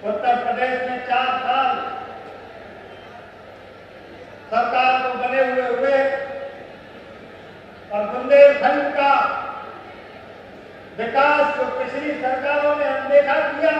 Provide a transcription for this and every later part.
उत्तर प्रदेश में 4 साल सरकार को बने हुए और बुंदेलखंड का विकास जो पिछली सरकारों ने अनदेखा किया,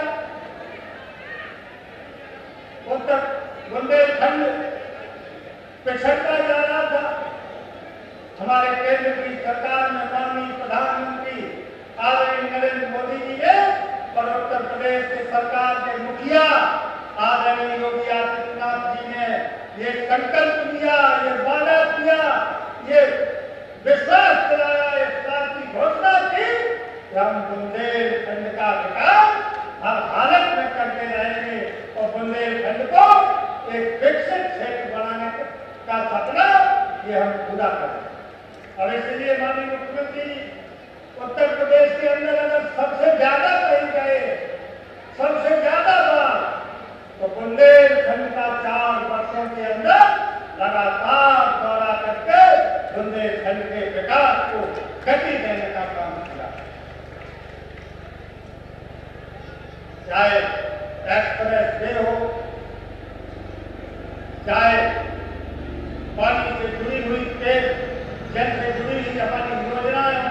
उत्तर बुंदेलखंड पिछड़ता जा रहा था। हमारे केंद्र की सरकार में माननीय प्रधानमंत्री आदरणीय नरेंद्र मोदी जी ने और उत्तर प्रदेश के सरकार के मुखिया आदरणीय योगी आदित्यनाथ जी ने ये संकल्प लिया, ये वादा किया, ये विश्वास दिलाया, इस बात की घोषणा की कि हम बुंदेलखंड का विकास हर हालत में करते रहेंगे और बुंदेलखंड को एक विकसित क्षेत्र बनाने का सपना ये हम पूरा करेंगे। और इसलिए माननीय मुख्यमंत्री जी, उत्तर प्रदेश के अंदर अगर सबसे ज्यादा कही गए, सबसे ज्यादा बार, तो बुंदेलखंड का 4 वर्षों के अंदर लगातार दौरा करके बुंदेलखंड के विकास को गति देने का काम किया। चाहे एक्सप्रेस वे हो, चाहे पानी से जुड़ी हुई तेज जल से जुड़ी हुई हमारी योजनाएं,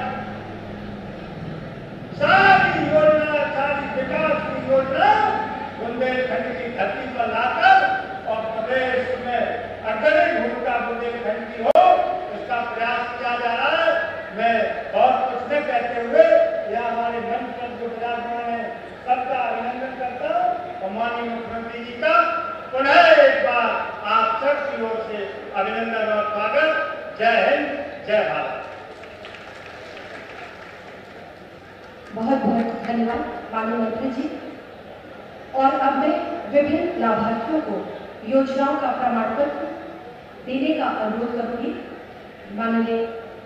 सारी योजना, सारी विकास की योजना बुंदेलखंड की धरती पर लाकर और प्रदेश में अग्रणी भूमिका बुंदेलखंड की हो, इसका प्रयास किया जा रहा है। मैं बहुत कुछ न कहते हुए यह हमारे मंच पर जो विराजमान है सबका अभिनंदन करता हूँ और माननीय मुख्यमंत्री जी का पुनः एक बार आप सबकी ओर से अभिनंदन और स्वागत। जय हिंद, जय भारत। बहुत बहुत धन्यवाद माननीय मंत्री जी। और अब मैं विभिन्न लाभार्थियों को योजनाओं का प्रमाण पत्र देने का अनुरोध करूंगी माननीय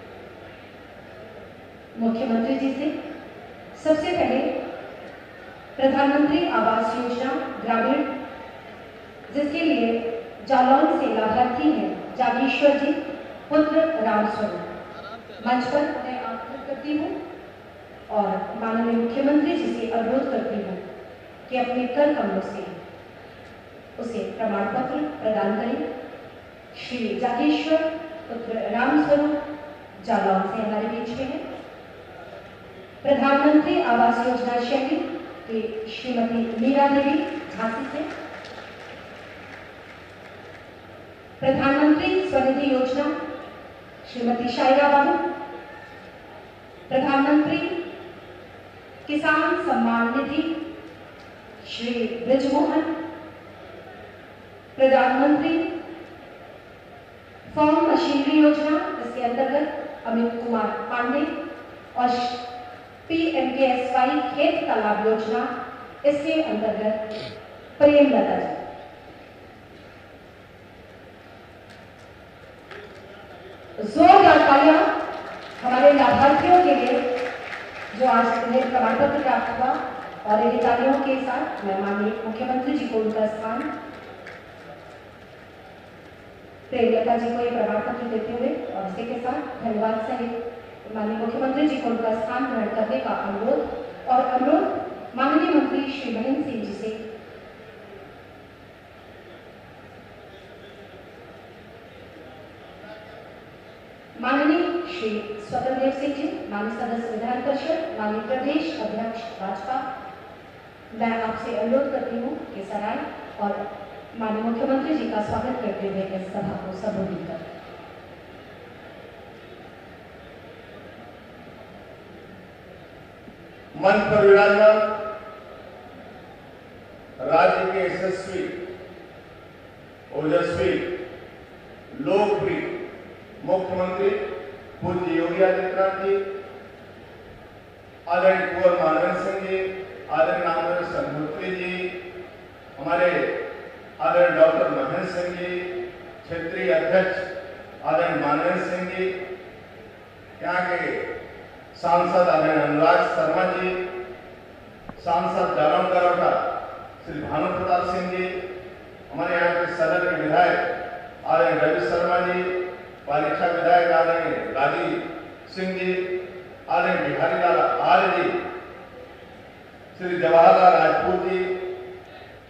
मुख्यमंत्री जी से। सबसे पहले प्रधानमंत्री आवास योजना ग्रामीण, जिसके लिए जालौन से लाभार्थी हैं जागेश्वर जी पुत्र रामस्वरूप। मंच पर उन्हें आमंत्रित करती हूँ और माननीय मुख्यमंत्री जी से अनुरोध करती हूँ कि अपने कर कमलों से उसे प्रमाण पत्र प्रदान करें। श्री जागेश्वर पुत्र रामस्वरूप जालौन से हमारे बीच में है। प्रधानमंत्री आवास योजना शहरी के श्रीमती मीरा देवी झांसी से। प्रधानमंत्री स्वनिधि योजना श्रीमती शायरा बाबू। प्रधानमंत्री किसान सम्मान निधि श्री ब्रिजमोहन। प्रधानमंत्री फार्म मशीनरी योजना, इसके अंतर्गत अमित कुमार पांडे। और PMKSY खेत तालाब योजना, इसके अंतर्गत प्रेमलता जी। जोरदार तालियां हमारे लाभार्थियों के लिए जो आज इन्हें प्रमाण पत्र प्राप्त हुआ। और इन तालियों के साथ मैं माननीय मुख्यमंत्री जी को उनका स्थान प्रेमलता जी को ये प्रमाण पत्र देते हुए और इसी के साथ धन्यवाद सहित माननीय मुख्यमंत्री जी को उनका स्थान ग्रहण करने का अनुरोध और अनुरोध माननीय मंत्री श्री महेंद्र सिंह जी से। माननीय श्री स्वतंत्र सिंह जी, माननीय सदस्य विधान परिषद, माननीय प्रदेश अध्यक्ष भाजपा, मैं आपसे अनुरोध करती हूँ कि सराय और माननीय मुख्यमंत्री जी का स्वागत करते हुए इस सभा को संबोधित करें। मंच पर विराजमान राज्य के यशस्वी, ओजस्वी, लोकप्रिय मुख्यमंत्री पूज्य योगी आदित्यनाथ जी, आदरणीय कुंवर मानवेंद्र सिंह जी, आदरणीय नामवर संघोत्री जी, हमारे आदरणीय डॉक्टर महेंद्र सिंह जी, क्षेत्रीय अध्यक्ष आदरणीय मानवेंद्र सिंह जी, यहाँ के सांसद आदरणीय अनुराग शर्मा जी, सांसद जालौन करोटा श्री भानु प्रताप सिंह जी, हमारे यहाँ के सदन के विधायक आदरणीय रवि शर्मा जी, पालिका विधायक आदरणीय राजीव सिंह जी, आदरणीय बिहारी लाल आर्य जी, श्री जवाहरलाल राजपूत जी,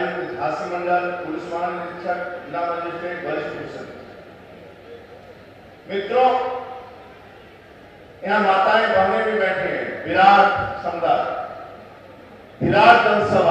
आयुक्त झांसी मंडल, पुलिस महानिरीक्षक, जिला मजिस्ट्रेट, वरिष्ठ पुलिस। मित्रों, यहाँ माताएं बहनें भी बैठे हैं। विराट समुदाय, विराट जनसभा।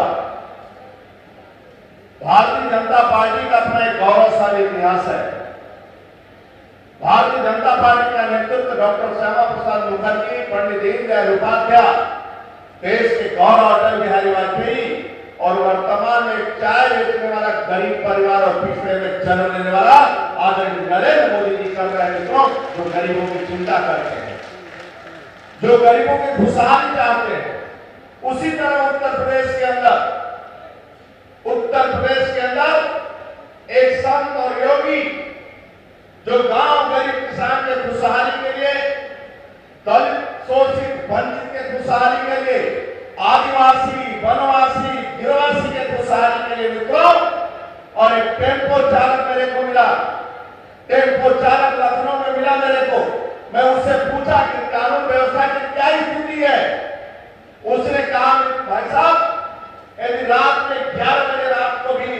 भारतीय जनता पार्टी का अपना एक गौरवशाली इतिहास है। भारतीय जनता पार्टी का नेतृत्व डॉक्टर श्यामा प्रसाद मुखर्जी, पंडित दीनदयाल उपाध्याय, देश के गौरव अटल बिहारी वाजपेयी और वर्तमान में चाय बेचने वाला गरीब परिवार और पिछड़े में जन्म लेने वाला आदरणीय नरेंद्र मोदी जी कर रहे हैं। मित्रों, जो गरीबों की चिंता करते हैं, जो गरीबों की खुशहाली चाहते हैं, उसी तरह उत्तर प्रदेश के अंदर एक संत और योगी जो गांव गरीब किसान के खुशहाली के लिए, दलित शोषित वंचित के खुशहाली के लिए, आदिवासी वनवासी गिरवासी के खुशहाली के लिए मित्रों, और एक टेम्पो चालक मेरे को मिला, टेम्पो चालक लखनऊ में मिला मेरे को। मैं उससे पूछा कि कानून व्यवस्था की क्या स्थिति है। उसने कहा भाई साहब, यदि रात में 11 बजे रात को भी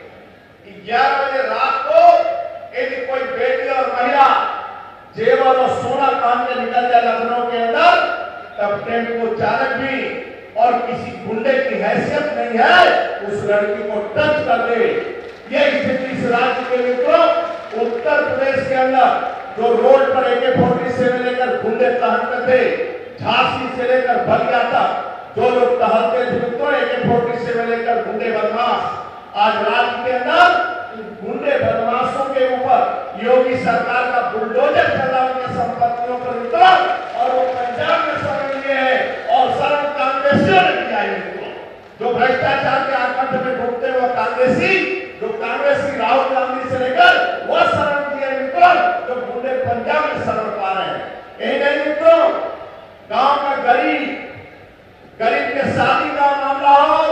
11 बजे रात को यदि कोई बेटी और महिला जेवर और सोना पहन के निकल जाए लखनऊ के अंदर, तब टेम्पो चालक भी और किसी गुंडे की हैसियत नहीं है उस लड़की को टच कर दे। ये स्थिति इस राज्य के मित्रों, उत्तर प्रदेश के अंदर जो रोड पर AK-47 लेकर गुंडे टहलते थे, झांसी से लेकर बलिया तक जो लोग टहलते थे मित्रों AK-47 लेकर गुंडे बदमाश, आज राज्य के अंदर गुंडे बदमाशों के ऊपर योगी सरकार का बुलडोजर चला उनके संपत्तियों पर मित्रों, और वो पंजाब में शरण लिए है और शरण कांग्रेसियों ने किया है मित्रों। जो भ्रष्टाचार के आकंठ में डूबते हुए कांग्रेसी, जो कांग्रेसी राहुल गांधी से लेकर वह शरण किए मित्रों, जो गुंडे पंजाब में शरण पा रहे हैं। यही नहीं मित्रों, गांव का गरीब के शादी का मामला हो,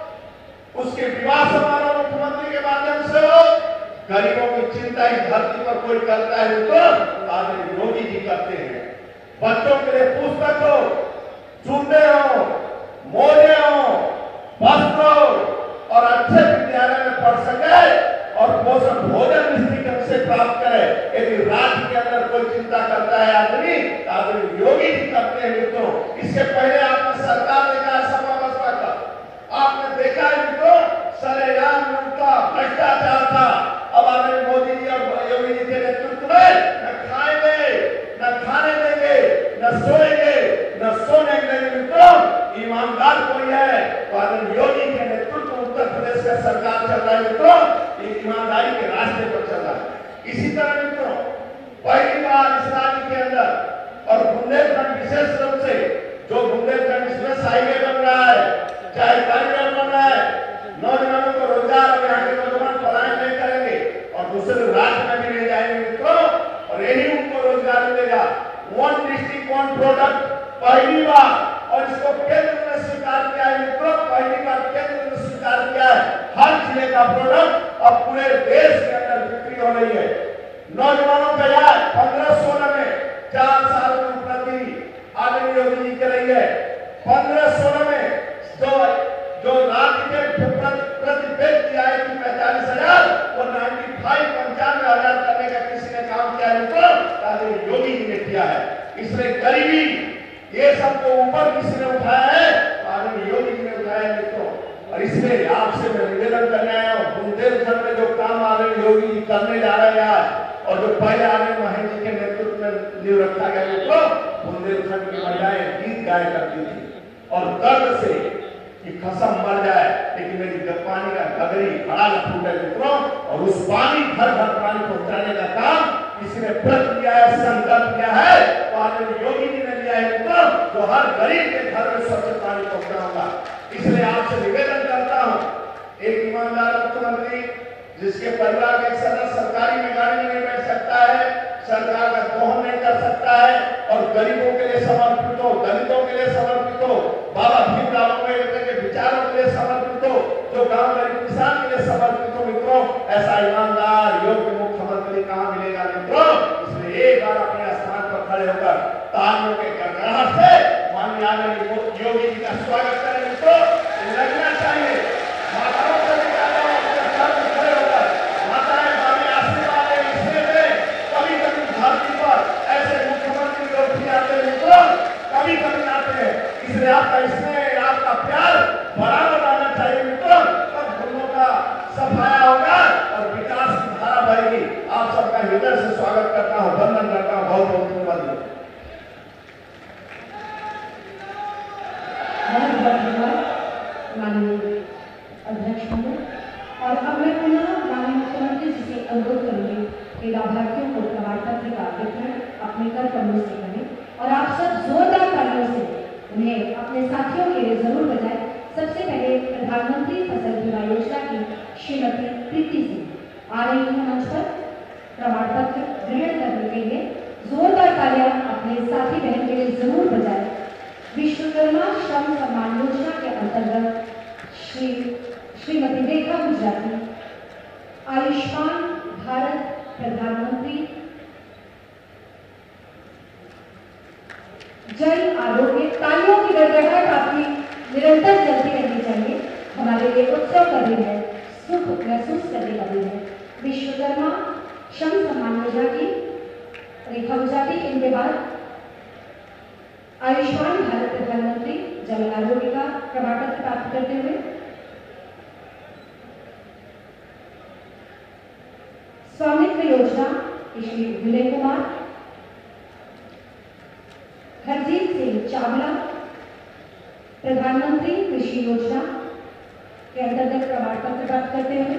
उसके विवाह समारोह मुख्यमंत्री के माध्यम से हो, गरीबों की चिंता इस धरती पर कोई करता है तो आदरणीय योगी जी करते हैं। बच्चों के लिए पुस्तक हो, जूते हो, मोजे हो, वस्त्र हो और अच्छे विद्यालय में पढ़ सके और पोषण भोजन निश्चित ढंग से प्राप्त करे। यदि राज्य के अंदर कोई चिंता करता है आदमी योगी जी करते हैं मित्रों। इसके पहले आपने सरकार देखा है सपा बसपा का, आपने देखा है मित्रों सरेआम उनका भ्रष्टाचार था। अब आदरणीय मोदी जी और योगी जी के नेतृत्व में न खाएंगे, न खाने देंगे, न सोएंगे, न सोने देंगे मित्रों। ईमानदार कोई है तो आदरणीय योगी के नेतृत्व उत्तर प्रदेश का सरकार चल रहा है मित्रों, ईमानदारी के रास्ते पर चल रहा है। इसी तरह मित्रों, पहली बार इस राज्य के अंदर और बुंदेलखंड विशेष रूप से जो बुंदेलखंड एक्सप्रेस हाईवे बन रहा है, चाहे कॉरिडोर बन रहा है, नौजवानों को रोजगार और यहाँ के नौजवान पलायन नहीं करेंगे और दूसरे राज्य में भी ले जाएंगे मित्रों, और यही उनको रोजगार मिलेगा। वन डिस्ट्रिक्ट वन प्रोडक्ट पहली बार, और इसको केंद्र ने स्वीकार किया है मित्रों, पहली बार केंद्र ने स्वीकार किया है। हर जिले का प्रोडक्ट अब पूरे देश के अंदर बिक्री हो रही है। नौजवानों का याद 15-16 में 4 साल में उपलब्धि आदरणीय योगी जी कर रही है। 15-16 में जो राज्य के प्रति व्यक्ति आय थी 45,000, वो 95 हजार करने का किसी ने काम किया है तो आदरणीय योगी जी ने किया है। इसलिए गरीबी ये सबको ऊपर किसी ने उठाया है, आदरणीय योगी जी ने उठाया है मित्रों। और इसलिए आपसे मैं निवेदन करने आया हूँ, बुंदेलखंड में जो काम आदरणीय योगी जी करने जा रहे हैं आज, और जो पहले आदरणीय महेंद्र जी के नेतृत्व में नींव रखा गया मित्रों, बुंदेलखंड की महिलाएं गीत गाया करती थी और दर्द से कि खसम मर जाए लेकिन मेरी पानी का गगरी बड़ा न फूटे मित्रों, और उस पानी घर घर पानी पहुंचाने का काम किसी ने व्रत लिया है, संकल्प लिया है, तो आदरणीय योगी जी ने लिया है मित्रों, जो हर गरीब के घर में स्वच्छ पानी पहुंचाऊंगा। इसलिए आपसे निवेदन करता हूं, एक ईमानदार मुख्यमंत्री जिसके परिवार के सदस्य सरकारी में गाड़ी में नहीं बैठ सकता है, सरकार का दोहन नहीं कर सकता है, और गरीबों के लिए समर्पित हो, दलितों के लिए समर्पित हो, बाबा भीमराव अम्बेडकर के विचारों के लिए समर्पित हो, जो गांव गरीब किसान के लिए समर्पित हो मित्रों, ऐसा ईमानदार योग्य मुख्यमंत्री कहां मिलेगा मित्रों। इसलिए एक बार अपने स्थान पर खड़े होकर तालियों के गड़गड़ाहट से माननीय योगी जी का स्वागत करें मित्रों। लगना चाहिए माताओं से हृदय से स्वागत करता हूं, वंदन करता हूं। बहुत बहुत धन्यवाद। बहुत बहुत धन्यवाद माननीय अध्यक्ष महोदय। और अब मैं पुनः माननीय मुख्यमंत्री जी से अनुरोध करूंगी कि लाभार्थियों को प्रमाण पत्र का वितरण अपने कर कमरों से करें और आप सब जोरदार तालियों से उन्हें अपने साथियों के लिए जरूर बजाएं। सबसे पहले प्रधानमंत्री फसल बीमा योजना की श्रीमती प्रीति सिंह आ रही है मंच पर प्रमाण पत्र ग्रहण करने के लिए। जोरदार तालियां अपने साथी बहन के लिए जरूर बजाएं। विश्वकर्मा श्रम सम्मान योजना के अंतर्गत श्रीमती रेखा गुजराती, आयुष्मान भारत प्रधानमंत्री जन आरोग्य, तालियों की गड़गड़ाहट आपकी निरंतर चलती रहनी चाहिए। हमारे लिए उत्सव का दिन है, सुख महसूस करने का दिन है। विश्वकर्मा श्रम सम्मान योजना की रेखा गुजराती, इनके बाद आयुष्मान भारत प्रधानमंत्री जन आरोग्य का प्रमाण पत्र प्राप्त करते हुए स्वामित्व योजना श्री विनय कुमार, हरजीत सिंह चावला प्रधानमंत्री कृषि योजना के अंतर्गत प्रमाण पत्र प्राप्त करते हुए,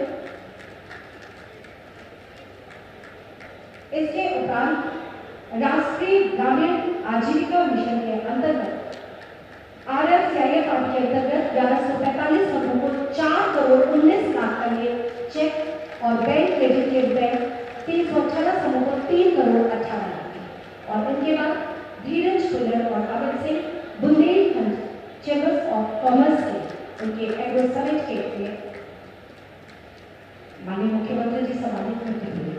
इसके उपरांत राष्ट्रीय ग्रामीण आजीविका मिशन के अंतर्गत RFCIF के अंतर्गत 1145 लोगों को 4 करोड़ 19 लाख का ये चेक और बैंक क्रेडिट के रुपए 318 समूह को 3 करोड़ 18 लाख। और इनके बाद धीरज खुल्लर और Amit Singh Bundelkhand chambers of commerce के उनके एग्रो समिट के लिए माननीय मुख्यमंत्री जी सम्मानित करते हुए।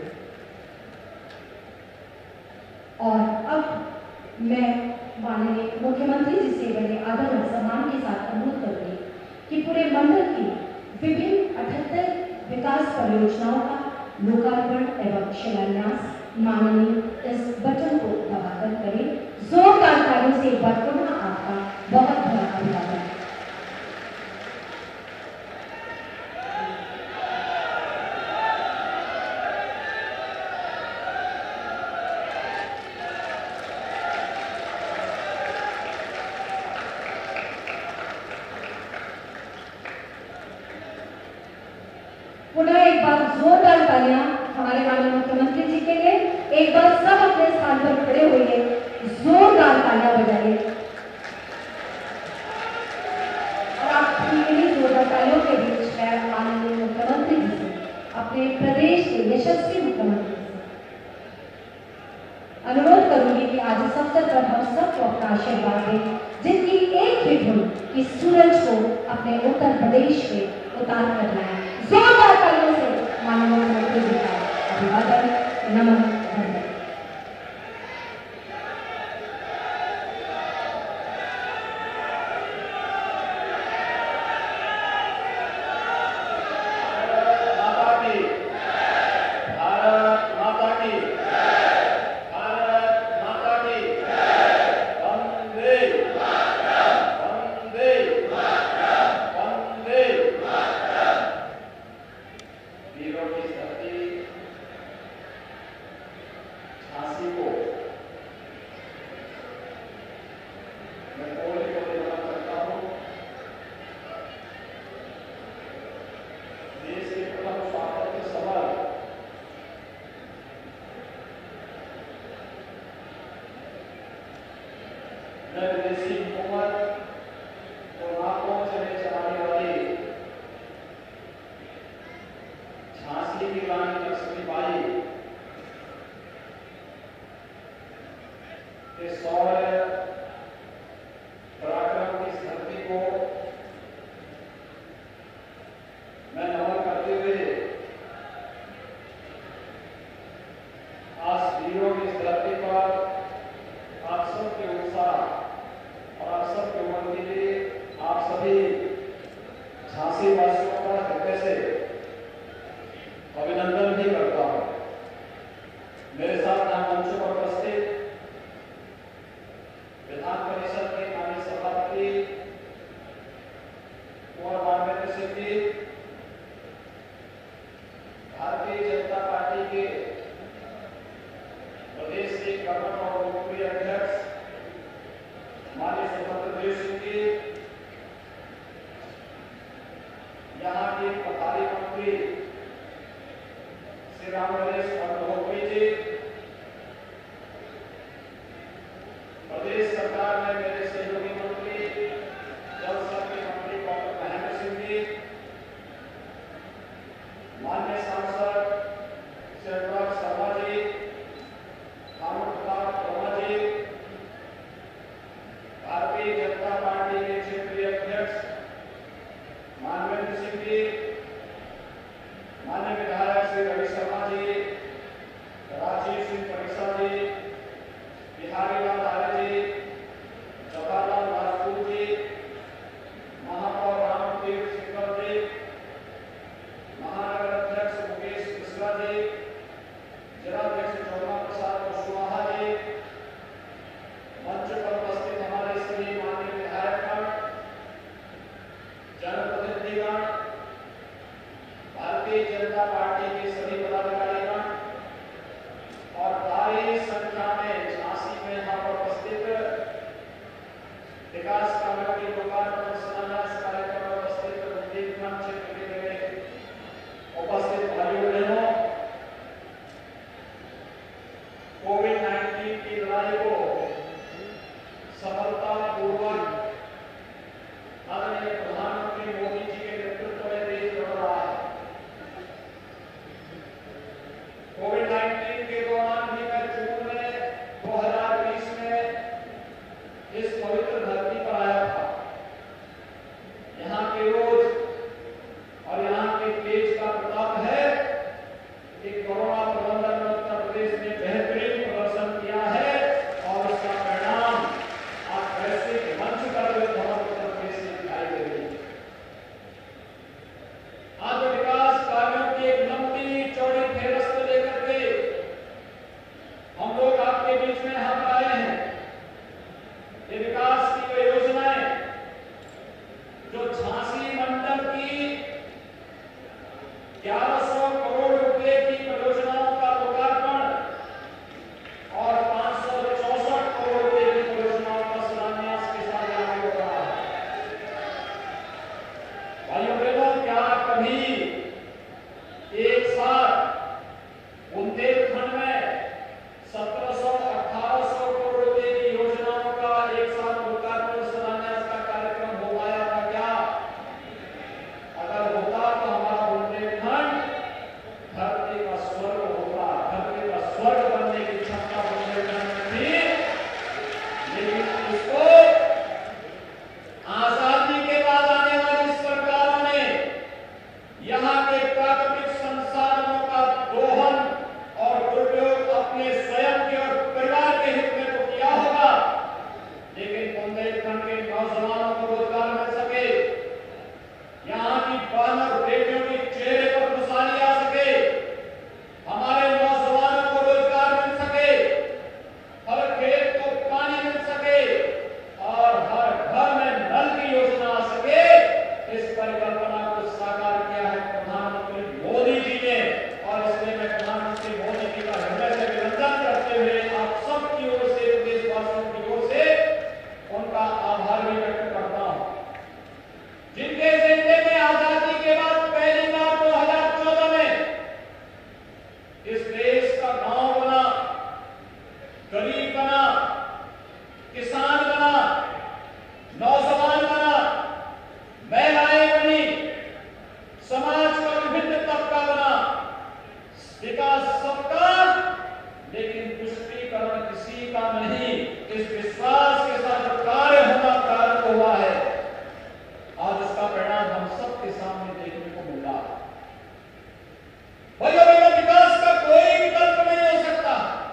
और अब मैं माननीय मुख्यमंत्री जी से बड़े आदर और सम्मान के साथ अनुरोध करूंगी कि पूरे मंडल की विभिन्न 78 विकास परियोजनाओं का लोकार्पण एवं शिलान्यास माननीय इस बटन को दबाकर करें। जोरदार तालियों से एक बार पुनः आपका बहुत बहुत अभिवादन। पुनः एक बार जोरदार तालियां हमारे माननीय मुख्यमंत्री जी के लिए। एक बार सब अपने स्थान पर खड़े होइए, जोरदार तालियां बजाइए। और आप इन्हीं जोरदार तालियों के बीच मैं माननीय मुख्यमंत्री जी से, अपने प्रदेश के यशस्वी मुख्यमंत्री से अनुरोध करूंगी कि आज इस अवसर पर हम सबको अपना आशीर्वाद दें, जिनकी एक ही धुन कि सूरज को अपने उत्तर प्रदेश में उतार करना है। जोरदार तालियों से माननीय मुख्यमंत्री जी का अभिवादन, नमन, धन्यवाद। विदेशी हुकूमत को नाकों चले चलाने वाली झांसी की रानी लक्ष्मीबाई के शौर्य पराक्रम की धरती को मैं नमन करते हुए आज वीरों की इस धरती पर आप सबके उत्साह और आप सबके उम्र के लिए आप सभी झांसी वासियों का हृदय से अभिनंदन भी करता हूं। मेरे साथ यहाँ मंच पर उपस्थित विधान परिषद के माननीय सभापति कुंवर मानवेंद्र सिंह जी, भारतीय जनता पार्टी के कर्मठ और लोकप्रिय अध्यक्ष माननीय स्वतंत्र देव सिंह जी, यहाँ के प्रभारी मंत्री श्री राम नरेश महोदय जी, प्रदेश सरकार में मेरे सहयोगी मंत्री जल शक्ति मंत्री डॉक्टर महेंद्र सिंह जी, माननीय सांसद श्री अनुराग शर्मा जी, कानून प्रताप वर्मा जी, भारतीय जनता पार्टी के क्षेत्रीय अध्यक्ष मानवेंद्र सिंह जी, माननीय विधायक श्री रवि शर्मा जी, राजीव सिंह परिसा जी, बिहारी लाल आर्य जी, जवाहरलाल राजपूत जी, महापौर रामतीर्थ सिंह जी, महानगर अध्यक्ष मुकेश मिश्रा जी, जिलाध्यक्ष चौधरी प्रसाद कुशवाहा जी, मंच पर उपस्थित हमारे सभी माननीय विधायकगण, जनप्रतिनिधिगण, भारतीय जनता पार्टी के सभी पदाधिकारीगण और भारी संख्या में झांसी में यहाँ पर उपस्थित विकास कार्यों के लोकार्पण शिलान्यास कार्यक्रम में उपस्थित बुंदेलखंड क्षेत्र के मेरे उपस्थित भाइयों बहनों, कोविड-19 की लड़ाई को सफलतापूर्वक आदरणीय प्रधानमंत्री मोदी जी के नेतृत्व में देश लड़ रहा है। कोविड-19 के दौरान भी मैं जून में 2020 में इस पवित्र धरती पर आया था। यहाँ के रोज और यहाँ के तेज का प्रताप है कि कोरोना प्रबंधन में उत्तर प्रदेश ने बेहतरीन प्रदर्शन किया है और उसका परिणाम आज वैश्विक मंच पर उत्तर प्रदेश में दिखाई दे रही है। आज विकास कार्यों की एक लंबी चौड़ी फेरस्त लेकर के हम लोग आपके बीच में यहाँ पर आए हैं। ये विकास की वे योजनाएं जो झांसी मंडल की 1100 करोड़ रुपए की परियोजनाओं का लोकार्पण और 564 करोड़ रुपए की परियोजनाओं का शिलान्यास के साथ आगे हो रहा है। भाइयों बहनों, क्या कभी एक साथ बुंदेलखंड में 1700-1800 करोड़ रुपए की योजनाओं का एक साथ लोकार्पण शिलान्यास का कार्यक्रम हो पाया था क्या? अगर होता तो हमारा बुंदेलखंड धरती का स्वर्ग होता, धरती का स्वर्ग बनने की क्षमता बुंदेलखंड में थी। लेकिन इसको आजादी के बाद आने वाली सरकारों ने यहाँ के प्राकृतिक संसाधनों का दोहन और दुरुपयोग अपने स्वयं के और परिवार के हित में तो किया होगा, लेकिन बुंदेलखंड के नौजवानों को रोजगार मिल सके, यहाँ की बहन और बेटियों के चेहरे पर खुशहाली आ सके, हमारे नौजवानों को रोजगार मिल सके, हर खेत को पानी मिल सके और हर घर में नल की योजना आ सके, इस परिकल्पना को साकार किया है प्रधानमंत्री मोदी जी ने। और इसलिए मैं प्रधानमंत्री मोदी जी का हृदय से अभिनंदन करते हुए आप सबकी ओर से, देशवासियों की ओर से उनका आभार भी व्यक्त करता हूं, जिनके जिंदगी में आजादी के बाद पहली बार 2014 में इस देश का गांव बना, गरीब बना, किसान बना, नौजवान बना, महिलाएं बनी, समाज का विभिन्न तबका बना। विकास सबका, लेकिन तुष्टीकरण किसी का नहीं। इस विश्वास के साथ जो कार्य होना प्रारंभ हुआ है, आज उसका परिणाम हम सबके सामने देखने को मिल रहा है। भाइयों, विकास का कोई विकल्प नहीं हो सकता।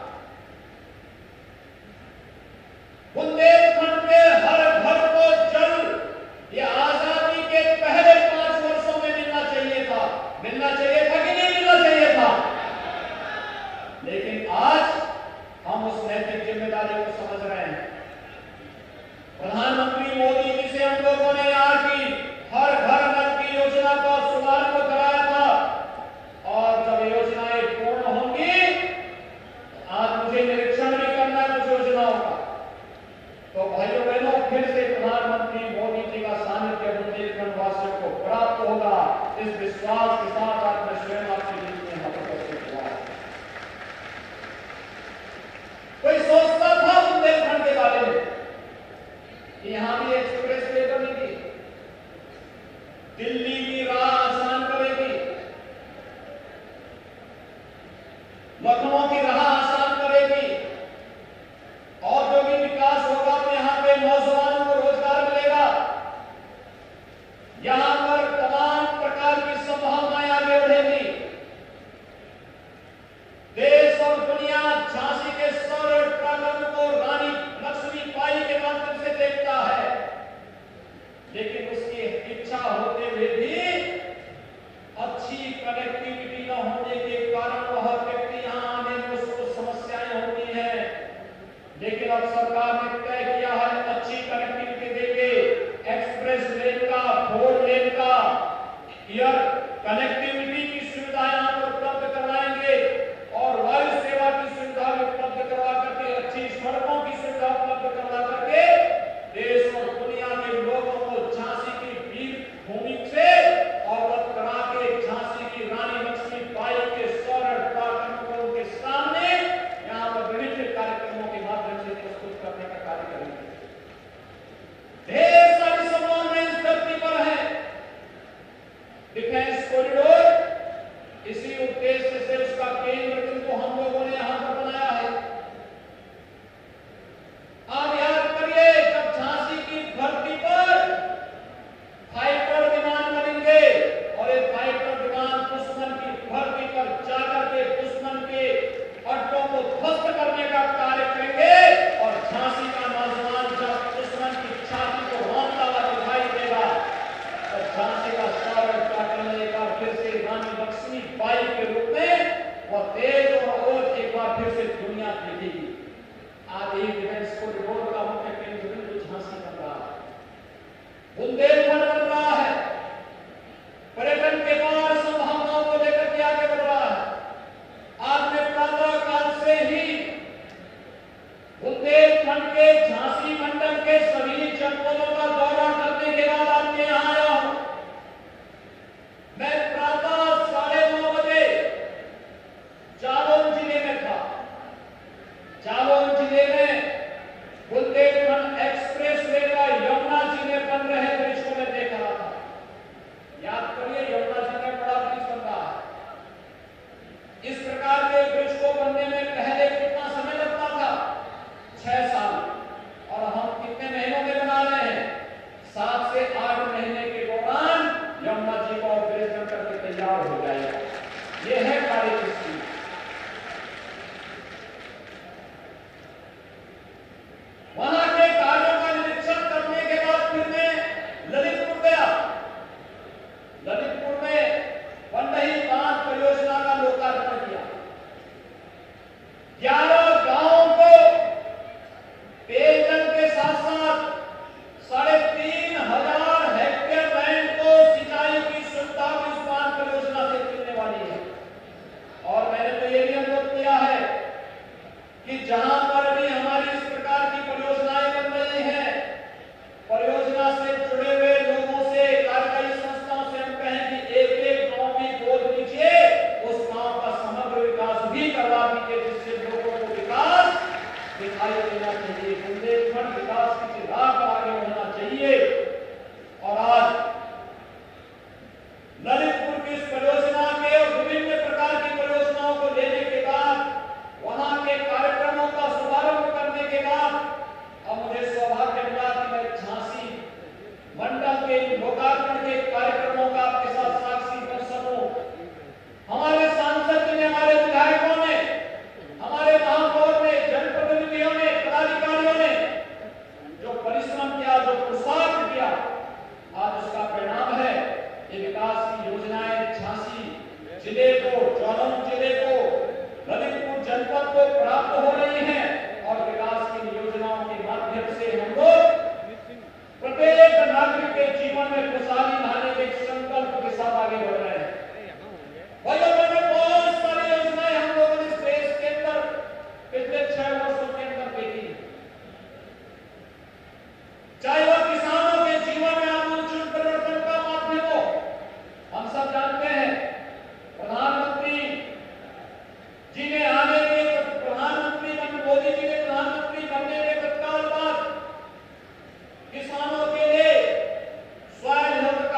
बुंदेलखंड में हर घर को जल ये आजादी के पहले 5 वर्षों में मिलना चाहिए था। मिलना चाहिए था कि नहीं मिलना चाहिए था? लेकिन आज हम उस नैतिक जिम्मेदारी को समझ रहे हैं। प्रधानमंत्री मोदी जी से हम लोगों ने यहाँ की हर घर नल की योजना का शुभारंभ कराया था, और जब योजनाएं पूर्ण होंगी, आज मुझे निरीक्षण भी करना कनेक्टिविटी न होने के कारण वह व्यक्ति यहाँ आने में उसको समस्याएं होती हैं, लेकिन अब सरकार ने तय किया है अच्छी कनेक्टिविटी देंगे, एक्सप्रेस लेन का, 4 लेन का, एयर कनेक्टिविटी की सुविधा यहाँ पर उपलब्ध करवाएंगे और वायु सेवा की सुविधा भी उपलब्ध करवा करके, अच्छी सड़कों की सुविधा उपलब्ध करवा करके देश और दुनिया के लोगों को झांसी की वीर भूमि से अवगत करा के झांसी की रानी लक्ष्मीबाई के सौरभ पराक्रमों के सामने यहाँ पर विभिन्न कार्यक्रमों के माध्यम से प्रस्तुत करने का कार्य करेंगे। ढेर सारी संभावनाएं इस धरती पर है। डिफेंस कॉरिडोर इसी उद्देश्य से उसका केंद्र बिंदु हम लोगों ने यहां पर बनाया है। आप याद करिए, जब झांसी की धरती पर फाइटर विमान बनेंगे और ये फाइटर विमान दुश्मन की धरती पर जाकर के दुश्मन के अड्डों को ध्वस्त करने का कार्य करेंगे और झांसी का नौजवान जब दुश्मन की छाती को रोंदता हुआ दिखाई देगा तो झांसी का सौरभ पराक्रम एक बार फिर से रानी लक्ष्मीबाई के रूप में वह तेज और ओज एक बार फिर से दुनिया देखेगी। आज ही डिफेंस कॉरिडोर का मुख्य केंद्र बिंदु झांसी बन रहा है, बुंदेलखंड बन रहा है, पर्यटन के पार संभावनाओं को लेकर के आगे बढ़ रहा है। आज में प्रातः काल से ही बुंदेलखंड के झांसी मंडल के सभी जनपदों का दौरा करने के बाद आपके यहाँ आया हूं। मैं प्रातः 9:30 बजे जालौन जिले में था। जालौन जिले में बुंदेलखंड एक्सप्रेस वे का यमुना जी में बन रहे ब्रिज को मैं देख रहा था। याद करिए, यमुना जी में बड़ा ब्रिज बन रहा है। इस प्रकार के ब्रिज को बनने में पहले कितना समय लगता था? 6 साल। और हम कितने महीनों में बना रहे हैं? 7 से 8 महीने के दौरान यमुना जी का ब्रिज बनकर के तैयार हो जाएगा। यह है कार्य की। वहां के कार्यों का निरीक्षण करने के बाद फिर मैं ललितपुर गया। ललितपुर में बन रही बांध परियोजना का लोकार्पण किया। 11 गांवों को पेयजल के साथ साथ 3,500 हेक्टेयर लैंड को सिंचाई की सुविधा इस बांध परियोजना से मिलने वाली है। और मैंने तो ये भी अनुरोध किया है कि जहां पर भी हमारी इस प्रकार की परियोजनाएं बन रही हैं, परियोजना से जुड़े हुए लोगों से, कार्यकारी संस्थाओं से हम कहें कि एक-एक गांव में गोद लीजिए, उस गांव का समग्र विकास भी करवा दीजिए, जिससे लोगों को विकास दिखाई देना चाहिए। बुंदेलखंड विकास की राह पर आगे बढ़ना चाहिए। और आज ललितपुर की इस परियोजना के और विभिन्न प्रकार की परियोजनाओं को लेने के बाद, वहां के कार्यक्रमों का शुभारंभ करने के बाद अब मुझे सौभाग्य मिला कि मैं झांसी मंडल के लोकार्पण के कार्यक्रमों का आपके साथ साक्षी बन सकूं। हमारे सांसद ने, हमारे विधायकों ने, हमारे महापौर ने, जनप्रतिनिधियों ने, पदाधिकारियों ने जो परिश्रम किया, जो पुरुषार्थ किया, आज उसका परिणाम है ये विकास की योजनाएं झांसी जिले को, जालौन जिले को, ललितपुर जनपद को प्राप्त हो रही हैं। और विकास की योजनाओं के माध्यम से हम लोग प्रत्येक नागरिक के जीवन में खुशहाली लाने के संकल्प के साथ आगे बढ़ रहे हैं। बहुत सारी योजनाएं हम लोगों ने इस देश के अंदर पिछले 6 वर्षों के अंदर देखी, चाहे वह किसानों के जीवन में आमूल परिवर्तन का माध्यम हो। हम सब जानते हैं प्रधानमंत्री जी ने आने के मोदी जी ने प्रधानमंत्री बनने के तत्काल बाद किसानों के लिए स्वनिर्भर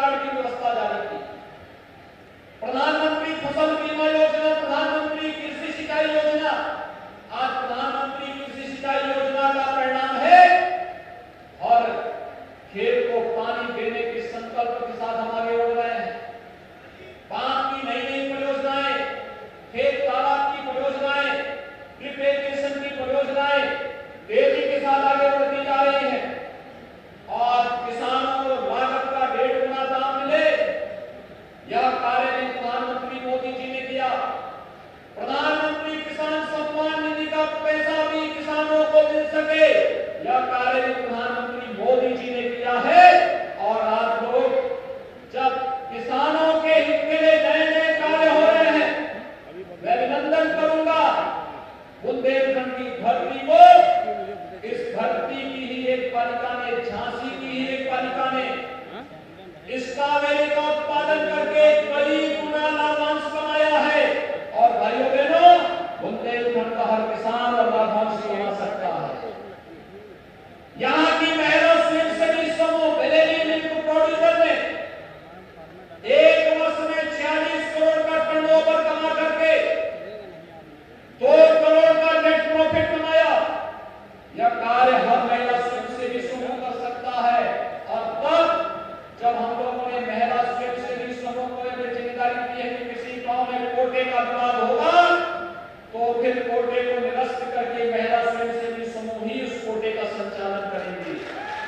कोटे का विवाद होगा तो फिर कोटे को निरस्त करके महिला स्वयंसेवी समूह ही उस कोटे का संचालन करेंगे।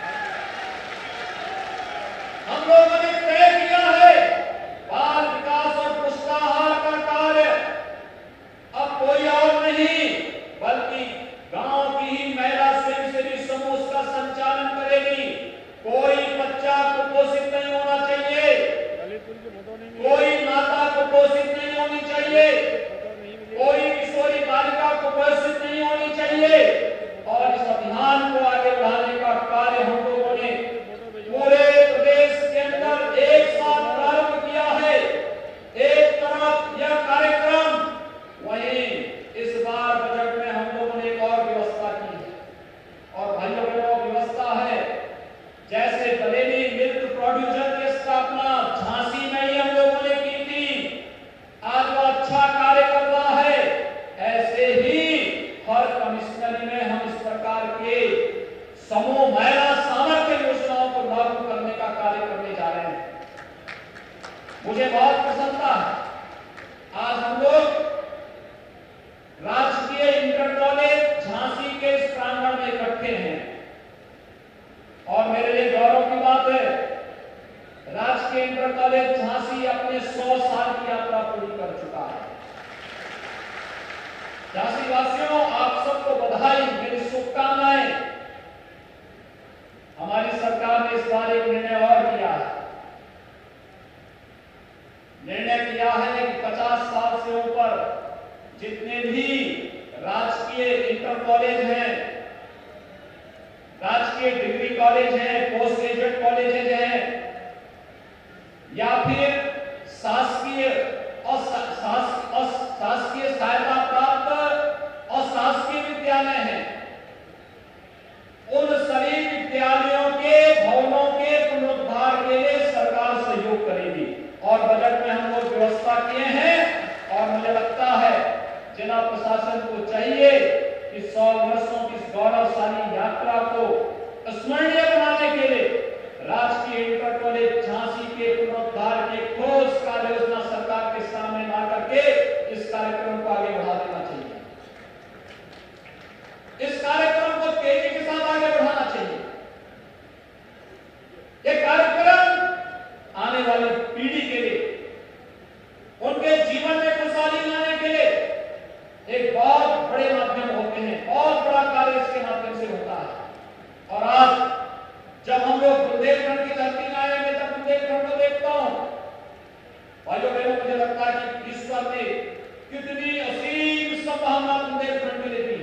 हम लोगों ने तय किया है बाल विकास और पुष्टाहार का कार्य अब कोई और नहीं बल्कि गांव की ही महिला स्वयंसेवी समूह उसका संचालन करेगी। कोई बच्चा कुपोषित नहीं होना चाहिए, कोई माता कुपोषित नहीं होनी चाहिए, कोई किशोरी बालिका कुपोषित नहीं होनी चाहिए। और इस अभियान को आगे बढ़ाने का कार्य हम लोगों ने पूरे प्रदेश के अंदर एक साथ प्रारंभ किया है। एक तरफ यह कार्यक्रम, वहीं इस बार बजट में हम लोगों ने एक और व्यवस्था की है। और भाइयों बहनों, व्यवस्था है जैसे बरेली मिल्क प्रोड्यूसर की स्थापना झांसी में ही हम लोगों ने की थी, आज वो अच्छा कार्य कर रहा है। ऐसे ही हर कमिश्नरी में हम इस प्रकार के समूह महिला सामर्थ्य योजनाओं को लागू करने का कार्य करने जा रहे हैं। मुझे बहुत प्रसन्नता है आज हम लोग राजकीय इंटर कॉलेज झांसी के इस प्रांगण में इकट्ठे हैं और मेरे लिए गौरव की बात है राजकीय इंटर कॉलेज झांसी अपने 100 साल की यात्रा पूरी कर चुका है। झांसी वासियों, आप सबको बधाई, मेरी शुभकामनाएं। हमारी सरकार ने इस बार एक निर्णय और किया है। निर्णय किया है कि 50 साल से ऊपर जितने भी राजकीय इंटर कॉलेज हैं, राजकीय डिग्री कॉलेज हैं, पोस्ट ग्रेजुएट कॉलेजेज हैं या फिर शासकीय शासकीय सहायता प्राप्त और शासकीय विद्यालय हैं, उन सभी विद्यालयों के भवनों के पुनरुद्धार के लिए सरकार सहयोग करेगी। और बजट में हम लोग व्यवस्था किए हैं और मुझे लगता है जिला प्रशासन को चाहिए कि 100 वर्षों की इस गौरवशाली यात्रा को स्मरणीय बनाने के लिए राजकीय इंटर कॉलेज झांसी के पुनरुद्धार की ठोस कार्य योजना सरकार के सामने ला करके इस कार्यक्रम को आगे बढ़ा देना चाहिए। इस कार्यक्रम को तेजी के साथ आगे बढ़ाना चाहिए। यह कार्यक्रम आने वाली पीढ़ी के लिए, उनके जीवन में खुशहाली लाने के लिए एक बहुत बड़े माध्यम होते हैं। बहुत बड़ा कार्य इसके माध्यम से होता है। और आज जब हम लोग बुंदेलखंड की धरती में आए, मैं जब बुंदेलखंड को देखता हूं, भाइयों बहनों, मुझे लगता है कि ईश्वर ने कितनी असीम संभावना बुंदेलखंड में दी।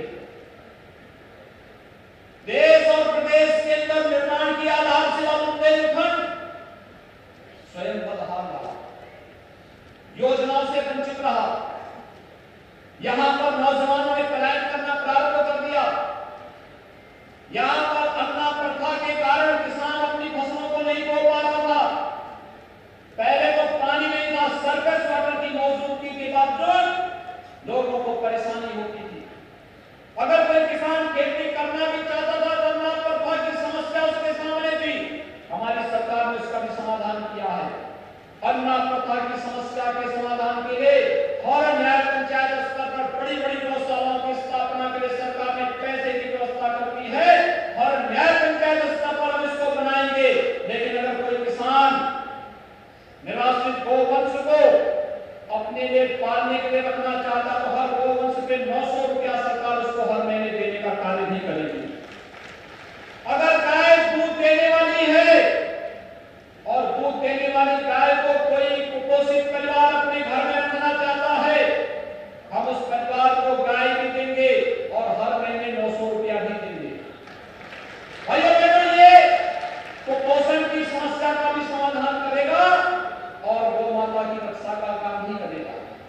देश और प्रदेश के अंदर निर्माण की आधारशिला बुंदेलखंड स्वयं बदहाल रहा, योजनाओं से वंचित रहा। यहां पर नौजवानों ने पलायन करना प्रारंभ कर दिया। यहां पर अन्ना प्रथा के कारण किसान अपनी फसलों को नहीं बो पा रहा था। पहले तो पानी नहीं था, सरफेस वाटर की मौजूदगी के बावजूद लोगों को परेशानी होती थी। अगर कोई किसान खेती करना भी चाहता था तो अन्ना प्रथा की समस्या उसके सामने थी। हमारी सरकार ने इसका भी समाधान किया है। अन्ना प्रथा की समस्या के समाधान के लिए हर न्याय पंचायत स्तर पर बड़ी बड़ी गौशालाओं की स्थापना के लिए सरकार ने पैसे की व्यवस्था करती है। हर न्याय पंचायत स्तर पर हम इसको बनाएंगे। लेकिन अगर कोई किसान निराश्रित गोवंश को अपने लिए पालने के लिए रखना चाहता तो हर गोवंश पे 900 रुपया सरकार उसको हर महीने देने का कार्य भी करेगी। अगर गाय दूध देने वाली है और दूध देने वाली गाय को कोई कुपोषित परिवार अपने घर में रखना चाहता है, हम उस परिवार को गाय भी देंगे और हर महीने 900 रुपया भी देंगे। भाइयों बहनों, ये कुपोषण की समस्या का भी समाधान करेगा और गौ माता की रक्षा का काम भी करेगा।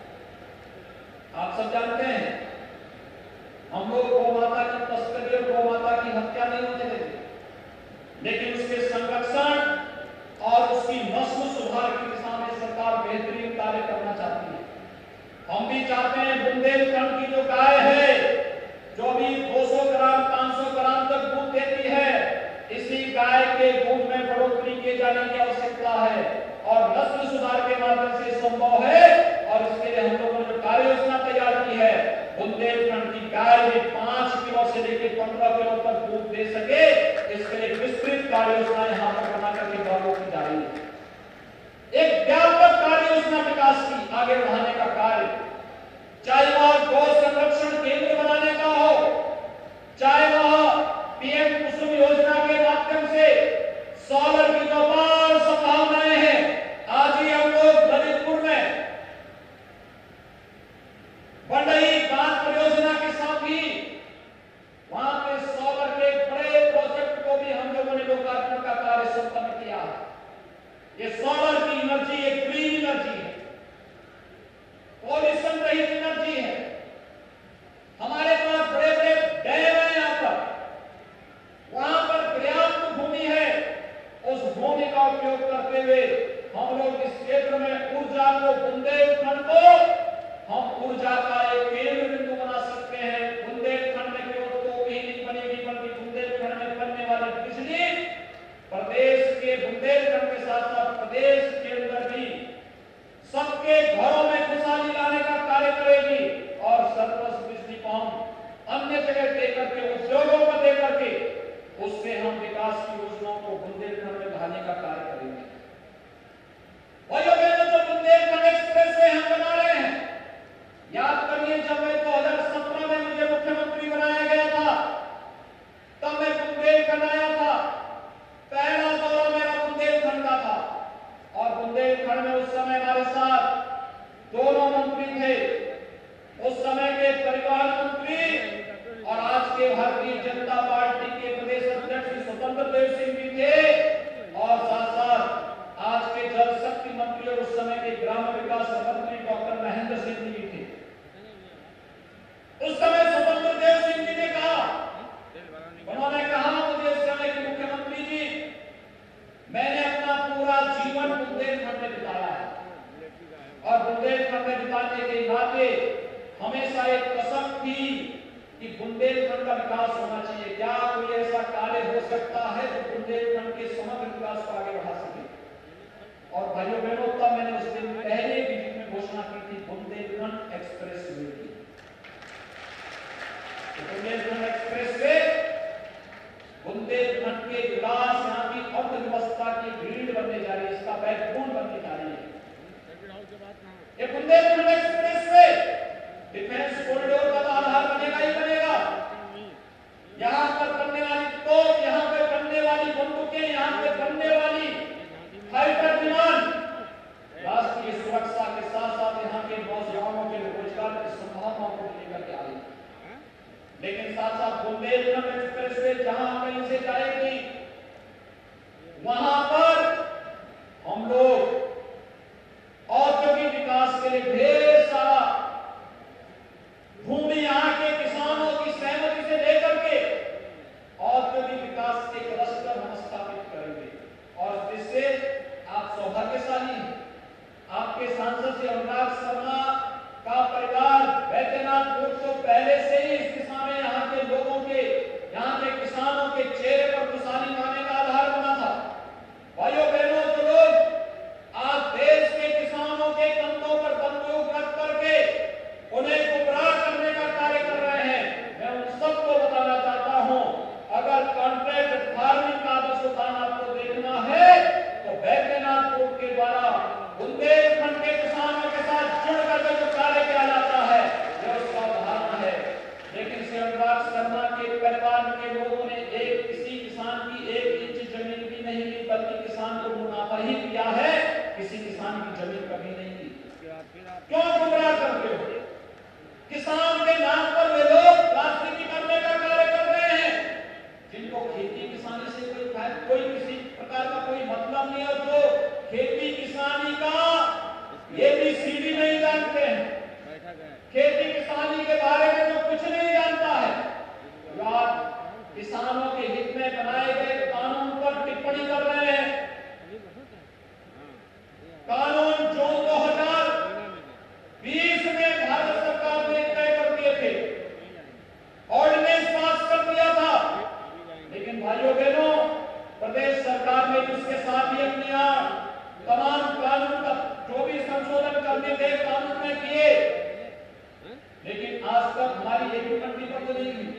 आप सब जानते हैं हम लोग गौ माता की तस्करी और गौ माता की हत्या नहीं होने देते, लेकिन उसके संरक्षण और उसकी नस्ल सुधार की दिशा में सरकार बेहतरीन कार्य करना चाहती है। हम भी चाहते हैं बुंदेलखंड की जो गाय है, जो भी 200 ग्राम 500 ग्राम तक दूध देती है, इसी गाय के दूध में बढ़ोतरी किए जाने की आवश्यकता है और नस्ल सुधार के माध्यम से संभव है। और इसके लिए हम लोगों ने परिवहन मंत्री और आज के भारतीय जनता पार्टी के प्रदेश अध्यक्ष श्री स्वतंत्र देव सिंह भी थे और साथ साथ आज के जल शक्ति मंत्री और उस समय के ग्राम विकास मंत्री डॉक्टर महेंद्र सिंह जी भी थे। उस समय स्वतंत्र देव सिंह जी ने कहा, उन्होंने कहा मुझे उस समय के मुख्यमंत्री जी, मैंने अपना पूरा जीवन बुंदेलखंड में बिताया है और बुंदेलखंड में बिताने के नाते हमेशा एक कसम थी कि बुंदेलखंड का विकास होना चाहिए। क्या कोई ऐसा कार्य हो सकता है जो बुंदेलखंड के समग्र विकास को आगे बढ़ा सके? और भाइयों बहनों, तब मैंने उस दिन पहले मीटिंग में घोषणा की थी बुंदेलखंड एक्सप्रेस वे की। बुंदेलखंड एक्सप्रेस वे बुंदेलखंड के विकास, यहाँ की अर्थव्यवस्था की रीढ़ बनने जा रही है, इसका बैकबोन बनने जा रही है। ये Bundelkhand expressway defence corridor का आधार बनेगा ही बनेगा। यहाँ पर बनने वाली तोप, यहाँ पे बनने वाली बंदूकें, यहाँ पे बनने वाली फाइटर विमान राष्ट्रीय सुरक्षा के साथ साथ यहाँ के नौजवानों के रोजगार की संभावनाओं को लेकर के आ रही है। लेकिन साथ साथ बुंदेलखंड एक्सप्रेस वे जहां कहीं से जाएगी, वहां पर हम लोग औद्योगिक विकास के लिए ढेर सारा भूमि यहाँ के किसानों की सहमति से लेकर के औद्योगिक विकास के क्लस्टर हम स्थापित करेंगे। और जिससे आप सौभाग्यशाली हैं, आपके सांसद श्री अनुराग शर्मा का परिवार बैद्यनाथ को पहले से ही इस दिशा में यहाँ के लोगों के, यहाँ के किसानों के चेहरे पर खुशहाली लाने का आधार बना था। भाइयों बहनों, जो लोग आज देश के किसानों के कंधों पर बंदूक रख करके उन्हें गुमराह करने का कार्य कर रहे हैं, मैं उन सबको बताना चाहता हूं, अगर कॉन्ट्रैक्ट फार्मिंग का अनुसंधान आपको देखना है तो बैद्यनाथ ग्रुप के द्वारा बुंदेलखंड के किसानों के साथ जुड़ करके जो कार्य किया जाता है यह उसका उदाहरण है। लेकिन श्री अनुराग शर्मा के परिवार के लोगों ने किसी किसान की 1 इंच जमीन भी नहीं ली, बल्कि किसान को मुनाफा ही दिया है, किसी किसान की जमीन कभी नहीं ली। क्यों गुमराह करते हो? किसान के नाम पर वे लोग राजनीति करने का कार्य कर रहे हैं, जिनको खेती किसानी से कोई किसी प्रकार का कोई मतलब नहीं, और जो खेती किसानी का ABCD नहीं जानते हैं, खेती किसानी के बारे में जो कुछ नहीं जानता है, आज किसानों के हित में बनाए गए कानून पर टिप्पणी कर रहे हैं। कानून जो 2020 में भारत सरकार ने तय कर दिए थे, ऑर्डिनेंस पास कर दिया था, लेकिन भाइयों बहनों, प्रदेश सरकार ने उसके साथ ही अपने तमाम कानून का जो भी संशोधन करने थे कानून में किए, लेकिन आज तक हमारी एक मंडी बंद नहीं हुई।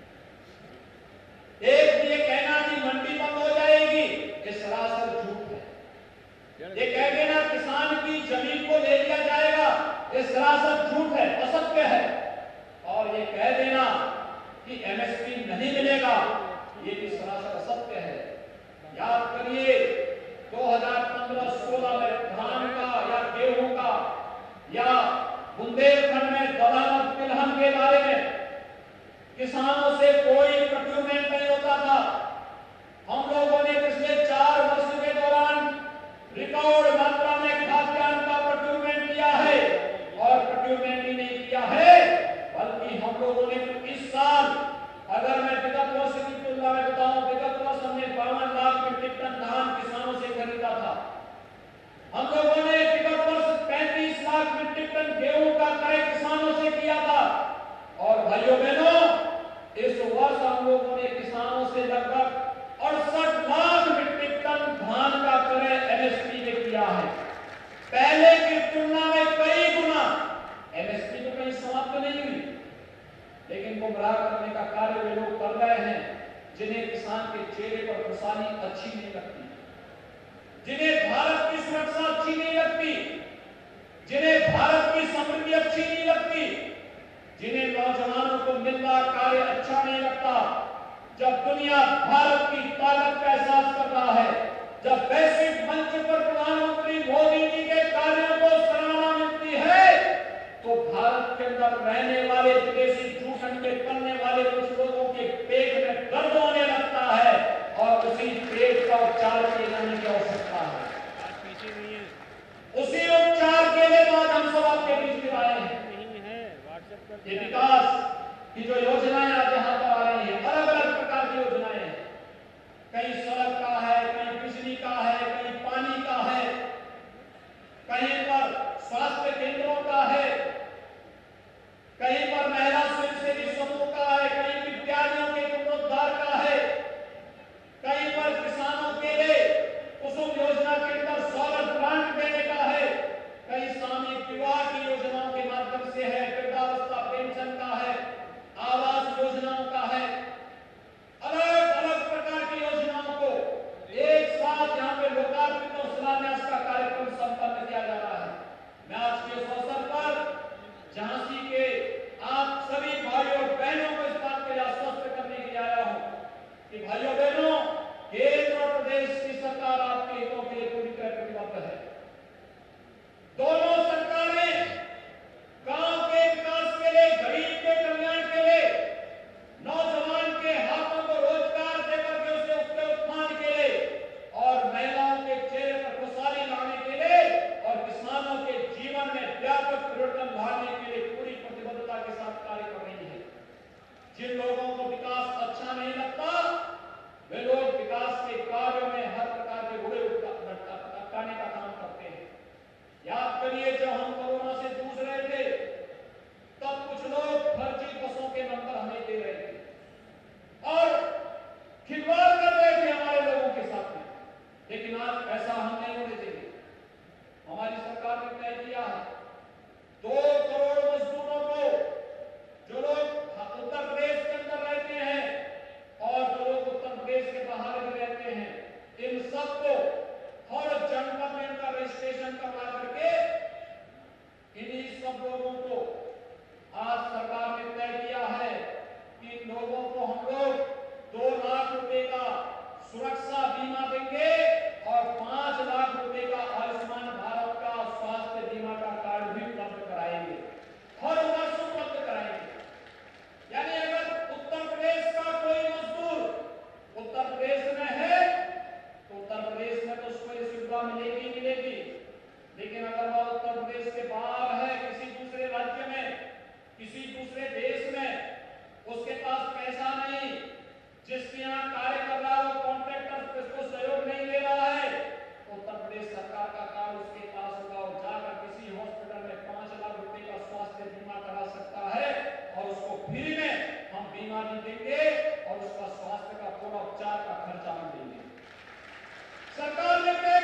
एक ये कहना कि मंडी बंद हो जाएगी, ये सरासर झूठ है। ये कह देना किसान की जमीन को ले लिया जाएगा, ये सरासर झूठ है, असत्य है। और ये कह देना कि MSP नहीं मिलेगा, ये भी सरासर असत्य है। याद करिए 2015-16 में धान का या गेहूं का या बुंदेलखंड में दलहन और तिलहन के बारे में किसानों से कोई प्रोक्योरमेंट नहीं होता था। हम लोगों ने पिछले 4 वर्ष के दौरान रिकॉर्ड मात्रा में खाद्यान्न का प्रोक्योरमेंट किया है, और प्रोक्योरमेंट ही नहीं किया है, बल्कि हम लोगों ने इस साल, अगर मैं विगत वर्ष की तुलना में बताऊं, विगत वर्ष हमने 52 लाख मीट्रिक टन धान किसानों से खरीदा था। हम लोगों ने विगत वर्ष 35 लाख मीट्रिक टन गेहूं का क्रय किसानों से किया था। और भाइयों बहनों, इस वर्ष हम लोगों ने किसानों से लगभग 68 लाख मीट्रिक टन धान का क्रय MSP में किया है। पहले की तुलना में कई गुना। MSP तो कहीं समाप्त नहीं हुई, लेकिन गुमराह करने का कार्य वे लोग कर रहे हैं जिन्हें किसान के चेहरे पर खुशहाली अच्छी नहीं लगती, जिन्हें भारत की सुरक्षा अच्छी नहीं लगती, जिन्हें भारत की समृद्धि अच्छी नहीं लगती, जिन्हें नौजवानों को मिल रहा कार्य अच्छा नहीं लगता। जब दुनिया भारत की ताकत का एहसास कर रहा है, जब वैश्विक मंच पर प्रधानमंत्री मोदी जी के कार्यों को सराहना मिलती है, तो भारत के अंदर पर रहने वाले विदेशी चूषण के करने वाले कुछ लोगों के पेट में दर्द होने लगता है और उसी पेट का उपचार किए जाने की आवश्यकता है। उसी उपचार के लिए आज हम सब आपके बीच में आए हैं। ये विकास की जो योजनाएं आप यहाँ पर आ रही है, अलग अलग प्रकार की योजनाएं हैं। कहीं सड़क का है, कहीं बिजली का है, कहीं पानी का है, कहीं पर स्वास्थ्य केंद्रों का है, कहीं पर महिला स्वयंसेवी समूह का है, कहीं विद्यालयों के पुनरुद्धार का है, कहीं पर किसानों के लिए कुसुम योजना के अंदर सोलर प्लांट देने का है, कहीं सामूहिक विवाह की योजनाओं के माध्यम से है, वृद्धावस्था पेंशन का है, आवास योजनाओं का है। अलग अलग प्रकार की योजनाओं को एक साथ यहाँ पे लोकार्पित और शिलान्यास का कार्यक्रम संपन्न किया जा रहा है। मैं आज के इस अवसर पर झांसी के आप सभी भाइयों और बहनों को इस बात के आश्वस्त करने के लिए आया हूँ कि भाइयों बहनों, केंद्र और प्रदेश की सरकार आपके हितों के लिए पूरी तरह प्रतिबद्ध है। दोनों सरकारें गांव के विकास के लिए, गरीब के कल्याण के लिए, नौजवान के हाथों को रोजगार देकर के उसके उत्थान के लिए और महिलाओं के चेहरे पर खुशहाली लाने के लिए और किसानों के जीवन में व्यापक परिवर्तन लाने के लिए पूरी प्रतिबद्धता के साथ कार्य कर रही है। जिन लोगों को विकास अच्छा नहीं लगता, वे लोग विकास के कार्यों में हर प्रकार के बुरे अटकाने का काम करते हैं। याद करिए, जब हम कोरोना से जूझ रहे थे तब कुछ लोग फर्जी बसों के नंबर हमें दे रहे थे और खिलवाड़ कर रहे थे हमारे लोगों के साथ में, लेकिन आज ऐसा हम नहीं होने देंगे। हमारी सरकार ने तय किया है 2 करोड़ मजदूरों को, जो लोग उत्तर प्रदेश के अंदर रहते हैं और जो लोग उत्तर प्रदेश के बाहर भी रहते हैं, इन सबको हर जनपद में इनका रजिस्ट्रेशन करवा करके इन्हीं सब लोगों को आज सरकार ने तय किया है कि इन लोगों को हम लोग 2 लाख रुपए का सुरक्षा बीमा देंगे और 5 लाख रुपए का आयुष्मान भारत का स्वास्थ्य बीमा का कार्ड भी उपलब्ध कराएंगे और वर्ष उपलब्ध कराएंगे। यानी अगर उत्तर प्रदेश का कोई मजदूर उत्तर प्रदेश में है तो उत्तर प्रदेश में तो उसको ये सुविधा मिलेगी मिलेगी, लेकिन अगर वह उत्तर प्रदेश के बाहर है, किसी दूसरे राज्य में, किसी दूसरे देश में, उसके पास पैसा नहीं, जिसके यहाँ कार्य कर रहा है वो कॉन्ट्रैक्टर उसको सहयोग नहीं दे रहा है, तो उत्तर प्रदेश सरकार का कार्ड उसके पास होगा और जाकर किसी हॉस्पिटल में 5 लाख रुपए का स्वास्थ्य बीमा करा सकता है और उसको फ्री में हम बीमा भी देंगे और उसका स्वास्थ्य का पूरा उपचार का खर्चा हम देंगे। सरकार ने